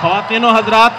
ख्वातीनो हजरात,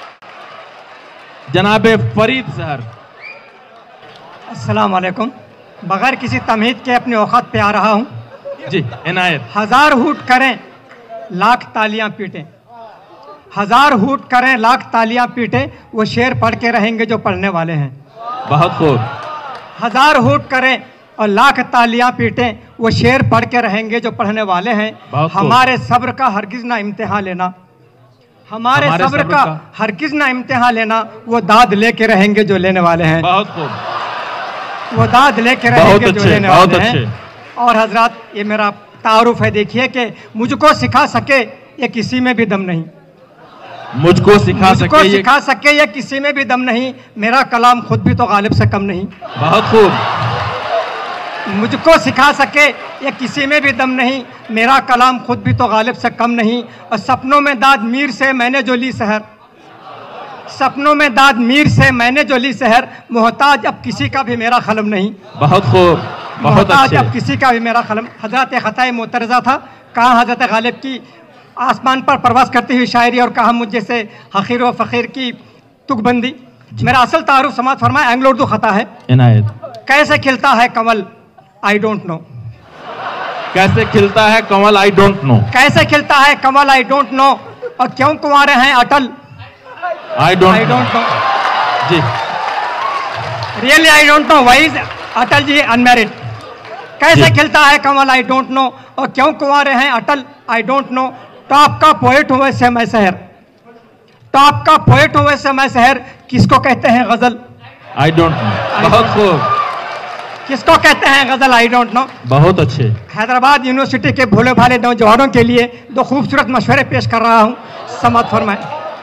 जनाब फरीद सहर। अस्सलाम वालेकुम। बगैर किसी तमहीद के अपने औकात पे आ रहा हूँ। जी इनायत। 1000 हूट करें लाख तालियां पीटें, 1000 हूट करें लाख तालियां पीटें, वो शेर पढ़ के रहेंगे जो पढ़ने वाले हैं। बहुत खूब। 1000 हूट करें और लाख तालियां पीटें, वो शेर पढ़ के रहेंगे जो पढ़ने वाले हैं। हमारे सब्र का हरगिज ना इम्तिहान लेना, हमारे सब्र का हरगिज ना इम्तिहान लेना, वो दाद लेके रहेंगे जो लेने वाले हैं। बहुत खूब। वो दाद लेके रहेंगे जो लेने वाले हैं। और हजरात, ये मेरा तारुफ है। देखिए कि मुझको सिखा सके ये किसी में भी दम नहीं, मुझको सिखा सके ये किसी में भी दम नहीं, मेरा कलाम खुद भी तो गालिब से कम नहीं। बहुत खूब। मुझको सिखा सके ये किसी में भी दम नहीं, मेरा कलाम खुद भी तो गालिब से कम नहीं। और सपनों में दाद मीर से मैंने जो ली सहर, सपनों में दाद मीर से मैंने जो ली सहर, मोहताज अब किसी का भी मेरा कलम नहीं। बहुत खूब, बहुत अच्छे। अब किसी का भी मेरा कलम। हजरत खताए मोतरज़ा था, कहा हजरत गालिब की आसमान पर परवास करती हुई शायरी, और कहा मुझ जैसे हकीर व फ़कीर की तुकबंदी। मेरा असल तारुफ समाज फरमाया, एंग्लो उर्दू खता है। इनायत। कैसे खिलता है कमल आई डोंट नो, कैसे खिलता है कमल आई डोंट नो, कैसे खिलता है कमल आई डोंट नो, और क्यों कुंवारे हैं Atal I don't know. Ji really I don't know why is Atal ji unmarried. कैसे खिलता है कमल आई डोंट नो, और क्यों कुंवारे हैं Atal I don't know. Top का पोएट हूँ वैसे मैं शहर, टॉप का पोएट हूँ वैसे मैं शहर, किसको कहते हैं गजल आई डोंट नो। बहुत खूब। किसको कहते हैं गजल आई डोंट नो। बहुत अच्छे। हैदराबाद यूनिवर्सिटी के भोले भाले नौजवानों के लिए 2 खूबसूरत मशवरे पेश कर रहा हूँ। समात फरमाए।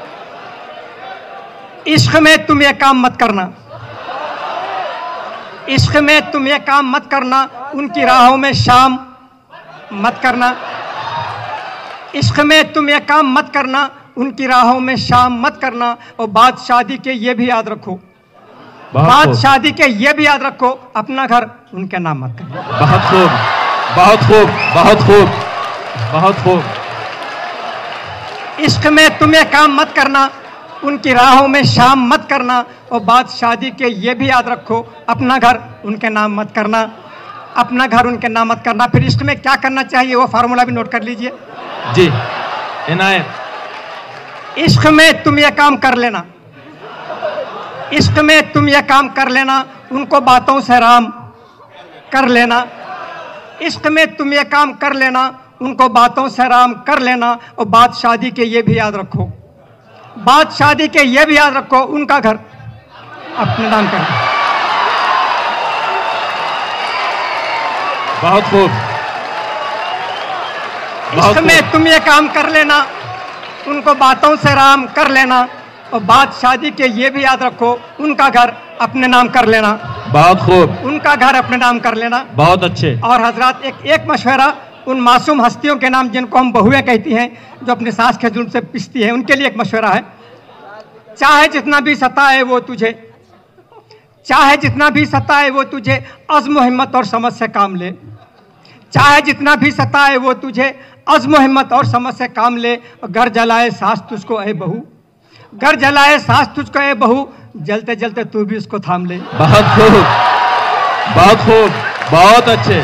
इश्क में तुम ये काम मत करना, इश्क में तुम ये काम मत करना, उनकी राहों में शाम मत करना। इश्क में तुम ये काम मत करना, उनकी राहों में शाम मत करना। और बात शादी के ये भी याद रखो, बात शादी के ये भी याद रखो, अपना घर उनके नाम मत करना। बहुत खूब, बहुत खूब, बहुत खूब, बहुत खूब। इश्क में तुम ये काम मत करना, उनकी राहों में शाम मत करना। और बात शादी के ये भी याद रखो, अपना घर उनके नाम मत करना, अपना घर उनके नाम मत करना। फिर इश्क में क्या करना चाहिए वो फार्मूला भी नोट कर लीजिए। जी इनायत। इश्क में तुम ये काम कर लेना, इश्क में तुम ये काम कर लेना, उनको बातों से राम कर लेना। इश्क में तुम ये काम कर लेना, उनको बातों से राम कर लेना। और बात शादी के ये भी याद रखो, बात शादी के ये भी याद रखो, उनका घर अपने नाम करना। बहुत खूब। इश्क में तुम ये काम कर लेना, उनको बातों से राम कर लेना। और बात शादी के ये भी याद रखो, उनका घर अपने नाम कर लेना। बहुत खूब। उनका घर अपने नाम कर लेना। बहुत अच्छे। और हजरात, एक मशवरा उन मासूम हस्तियों के नाम जिनको हम बहुएं कहती हैं, जो अपने सास के जुल्म से पिसती हैं, उनके लिए एक मशवरा है। चाहे जितना भी सताए वो तुझे, चाहे जितना भी सताए वो तुझे, अज़्म हिम्मत और समझ से काम ले। चाहे जितना भी सताए वो तुझे, अज़्म हिम्मत और समझ से काम ले। घर जलाए सास तुझको ए बहू, घर जलाए सास तुझको ए बहू, जलते जलते तू भी उसको थाम ले। बहुत खूब, बहुत खूब, बहुत अच्छे।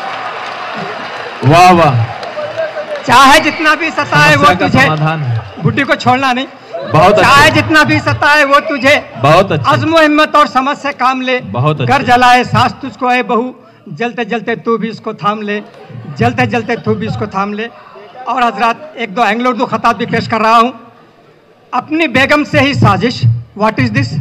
वाह वाह। चाहे जितना भी सताए वो तुझे, बुड्ढी को छोड़ना नहीं। बहुत चाहे जितना भी सताए वो तुझे, बहुत अच्छा, अज़्म हिम्मत और समझ से काम ले। बहुत घर जलाए सास तुझको ए बहू, जलते जलते तू भी इसको थाम ले, जलते जलते तू भी इसको थाम ले। और हजरात, 1-2 एंग्लो उर्दू खताब भी पेश कर रहा हूँ। अपनी बेगम से ही साजिश, व्हाट इज दिस।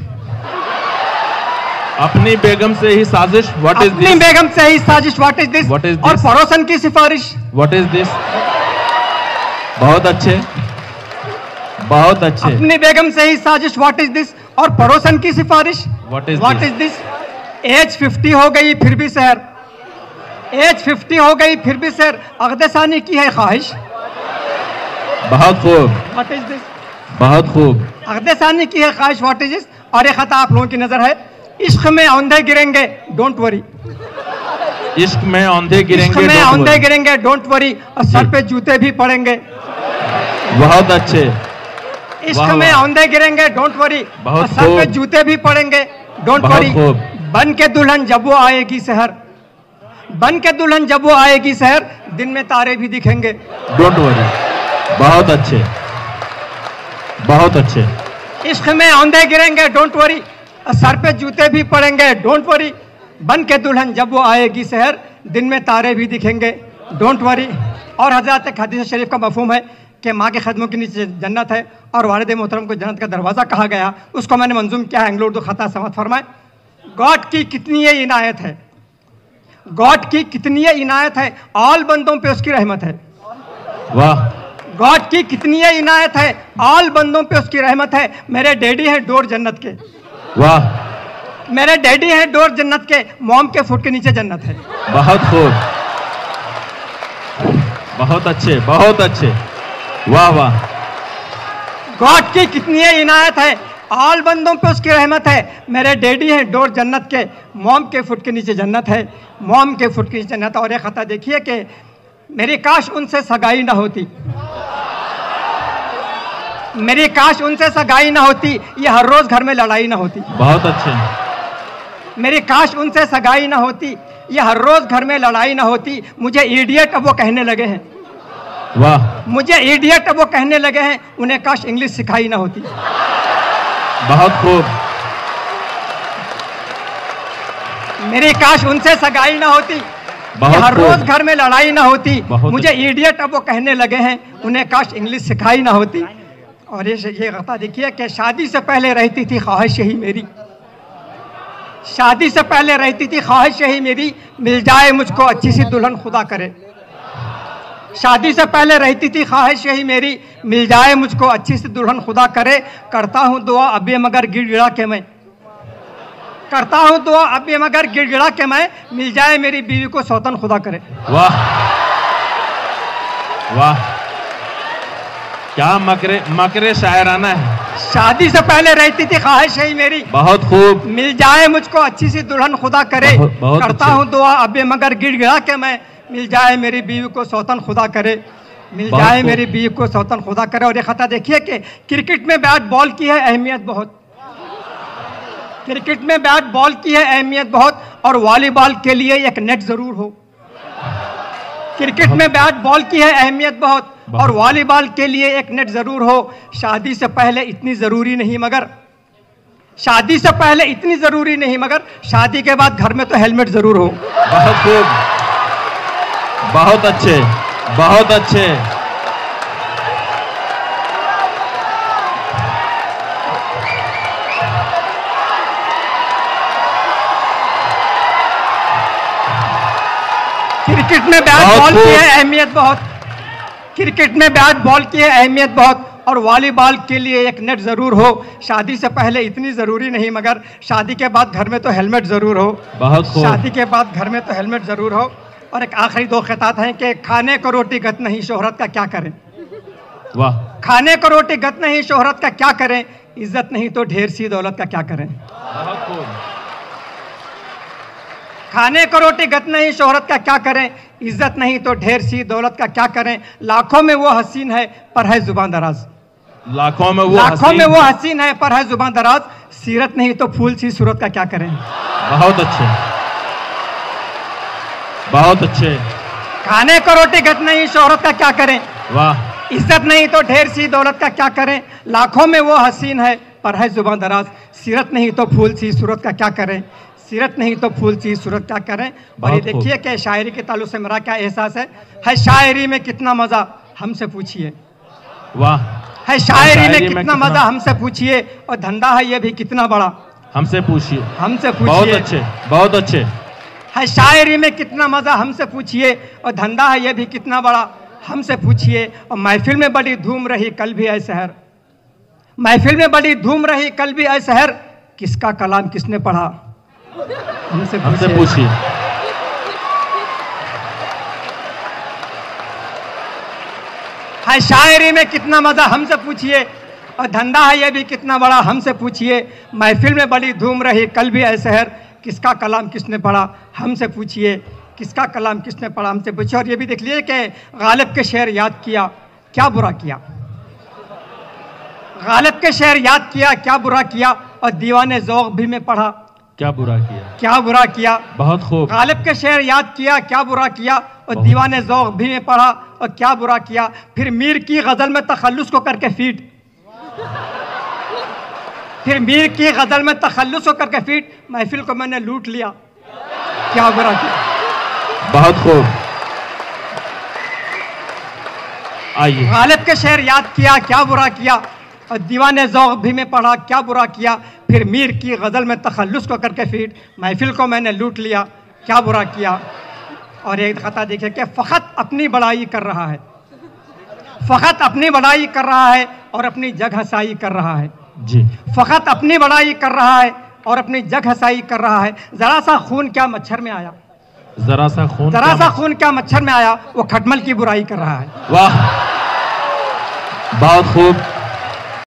अपनी बेगम से ही साजिश, व्हाट इज दिस। अपनी बेगम से ही साजिश, व्हाट इज दिस। और पड़ोसन की सिफारिश, व्हाट इज दिस। बहुत अच्छे, बहुत अच्छे। अपनी बेगम से ही साजिश, व्हाट इज दिस। और पड़ोसन की सिफारिश, व्हाट इज दिस। एज 50 हो गई फिर भी शहर, एज 50 हो गई फिर भी शहर, अगदेसानी की है ख्वाहिश। बहुत खूब, व्हाट इज दिस। बहुत खूब। अगदेसानी की है ख्वाहिश, व्हाट इज दिस। और एक खता आप लोगों की नजर है, इश्क में औंधे गिरेंगे डोंट वरी। इश्क में औंधे गिरेंगे, इश्क में औंधे गिरेंगे डोंट वरी। और सर पे जूते भी पड़ेंगे। बहुत अच्छे। इश्क वाह, में वाह। औंधे गिरेंगे डोंट वरी, बहुत और सर पे खूब। जूते भी पड़ेंगे डोंट बहुत वरी। खूब। बन के दुल्हन जब वो आएगी शहर, बन के दुल्हन जब वो आएगी शहर, दिन में तारे भी दिखेंगे। Don't worry. बहुत अच्छे, बहुत अच्छे। इश्क में औंधे गिरेंगे डोंट वरी, और सर पे जूते भी पड़ेंगे डोंट वरी। बन के दुल्हन जब वो आएगी शहर, दिन में तारे भी दिखेंगे डोंट वरी। और हजरत एक हदीस शरीफ का मफहूम है कि माँ के कदमों के नीचे जन्नत है और वालिद मोहतरम को जन्नत का दरवाज़ा कहा गया। उसको मैंने मंजूम किया है, एंग्लो उर्दू खता समझ फरमाए। गॉड की कितनी ये इनायत है, गॉड की कितनी ये इनायत है, ऑल बंदों पे उसकी रहमत है। वाह, गॉड की कितनी ये इनायत है, ऑल बंदों पे उसकी रहमत है। मेरे डैडी हैं डोर जन्नत के, वाह, मेरे डैडी हैं डोर जन्नत के, मॉम के फुट के नीचे जन्नत है। बहुत खूब, बहुत अच्छे, बहुत अच्छे। वाह वाह। गॉड की कितनी ये इनायत है, ऑल बंदों पे उसकी रहमत है। मेरे डैडी हैं डोर जन्नत के, मॉम के फुट के नीचे जन्नत है, मॉम के फुट के नीचे जन्नत है। और एक खता देखिए कि मेरी काश उनसे सगाई ना होती, मेरी काश उनसे सगाई ना होती, ये हर रोज घर में लड़ाई ना होती। बहुत अच्छे। मेरी काश उनसे सगाई ना होती, ये हर रोज घर में लड़ाई ना होती। मुझे इडियट अब वो कहने लगे हैं, वाह, मुझे इडियट अब वो कहने लगे हैं, उन्हें काश इंग्लिश सिखाई ना होती। बहुत खूब। मेरी काश उनसे सगाई ना होती, बहुत हर रोज खूब। घर में लड़ाई ना होती। बहुत मुझे इडियट अब वो कहने लगे हैं, उन्हें काश इंग्लिश सिखाई ना होती। और ये गता देखिए कि शादी से पहले रहती थी ख्वाहिश यही मेरी, शादी से पहले रहती थी ख्वाहिश यही मेरी, मिल जाए मुझको अच्छी सी दुल्हन खुदा करे। शादी से पहले रहती थी ख्वाहिश यही मेरी, मिल जाए मुझको अच्छी सी दुल्हन खुदा करे। करता हूँ दुआ अभी मगर गिड़गिड़ा के मैं, करता हूँ दुआ अभी मगर गिड़गिड़ा के मैं, मिल जाए मेरी बीवी को सौतन खुदा करे। वाह वाह, क्या मकरे मकरे शायराना है। शादी से पहले रहती थी ख्वाहिश यही मेरी, बहुत खूब। मिल जाए मुझको अच्छी सी दुल्हन खुदा करे। बहुत करता अच्छे। हूँ दुआ अभी मगर गिड़गिड़ा के मैं, मिल जाए मेरी बीवी को सौतन खुदा करे, मिल बहुत जाए खूब। मेरी बीवी को सौतन खुदा करे। और ये खता देखिए कि क्रिकेट में बैट बॉल की है अहमियत बहुत, क्रिकेट में बैट बॉल की है अहमियत बहुत, और वॉलीबॉल के लिए एक नेट जरूर हो। क्रिकेट में बैट बॉल की है अहमियत बहुत, और वॉलीबॉल के लिए एक नेट जरूर हो। शादी से पहले इतनी जरूरी नहीं मगर, शादी से पहले इतनी जरूरी नहीं मगर, शादी के बाद घर में तो हेलमेट जरूर हो। बहुत खूब, बहुत अच्छे, बहुत अच्छे। क्रिकेट में बैट बहुत बॉल की खूब। है अहमियत बहुत, क्रिकेट में बैट बॉल की है अहमियत बहुत, और वॉलीबॉल के लिए एक नेट जरूर हो। शादी से पहले इतनी जरूरी नहीं मगर, शादी के बाद घर में तो हेलमेट जरूर हो। बहुत खूब। शादी के बाद घर में तो हेलमेट जरूर हो। और एक आखिरी दो खितात हैं कि खाने को रोटी गत नहीं शोहरत का क्या करें, वाह, खाने को रोटी गत नहीं शोहरत का क्या करें, इज्जत नहीं तो ढेर सी दौलत का क्या करें। बहुत खूब। खाने को रोटी गत नहीं शोहरत का क्या करें, इज्जत नहीं तो ढेर सी दौलत का क्या करें। लाखों में वो हसीन है पर है जुबान दराज, लाखों में वो लाखों हसीन। में वो हसीन है पर है जुबान दराज, सीरत नहीं तो फूल सी सूरत का क्या करें। बहुत अच्छे, बहुत अच्छे। खाने को रोटी गत नहीं शोहरत का क्या करें, वाह, इज्जत नहीं तो ढेर सी दौलत का क्या करें। लाखों में वो हसीन है पर है जुबान दराज, सीरत नहीं तो फूल सी सूरत का क्या करें, सीरत नहीं तो फूल सी सूरत क्या करें। और ये बहुत खूब। देखिए कि शायरी के ताल्लुक से मेरा क्या एहसास है शायरी में कितना मजा हमसे पूछिए, वाह। है शायरी में कितना मजा हमसे पूछिए, और धंधा है ये भी कितना बड़ा हमसे पूछिए, हमसे बहुत पूछिए। अच्छे, बहुत अच्छे। है शायरी में कितना मजा हमसे पूछिए, और धंधा है ये भी कितना बड़ा हमसे पूछिए। और महफिल में बड़ी धूम रही कल भी ऐ शहर, महफिल में बड़ी धूम रही कल भी ऐ शहर, किसका कलाम किसने पढ़ा हमसे हमसे पूछिए। पूछिए। है शायरी में कितना मजा हमसे पूछिए, और धंधा है ये भी कितना बड़ा हमसे पूछिए। महफिल में बड़ी धूम रही कल भी ऐ शहर, किसका कलाम किसने पढ़ा हमसे पूछिए, किसका कलाम किसने पढ़ा हमसे पूछिए। और ये भी देख लिए कि गालिब के शेर याद किया क्या बुरा किया, गालिब के शेर याद किया क्या बुरा किया, और दीवाने ज़ौक़ भी में पढ़ा क्या बुरा किया, क्या बुरा किया। बहुत खूब। गालिब के शेर याद किया क्या बुरा किया, और दीवाने ज़ौक़ भी में पढ़ा, और क्या बुरा किया। फिर मीर की गज़ल में तखल्लुस को करके फीट, फिर मीर की गज़ल में तखल्लुस को करके फीट, महफिल को मैंने लूट लिया, क्या बुरा किया। बहुत खूब। आइए। गालिब के शेर याद किया क्या बुरा किया, और दीवाने ज़ौक़ भी में पढ़ा, क्या बुरा किया। फिर मीर की गज़ल में तखल्लुस को करके फीट, महफिल को मैंने लूट लिया, क्या बुरा किया। और एक खता देखिए कि फ़कत अपनी बड़ाई कर रहा है, फ़कत अपनी बड़ाई कर रहा है और अपनी जग हसाई कर रहा है जी। फ़कत अपनी बड़ाई कर रहा है और अपनी जग हसाई कर रहा है। ज़रा सा खून क्या मच्छर में आया, जरा सा खून, ज़रा सा खून क्या मच्छर में आया, वो खटमल की बुराई कर रहा है। वाह, बहुत खूब।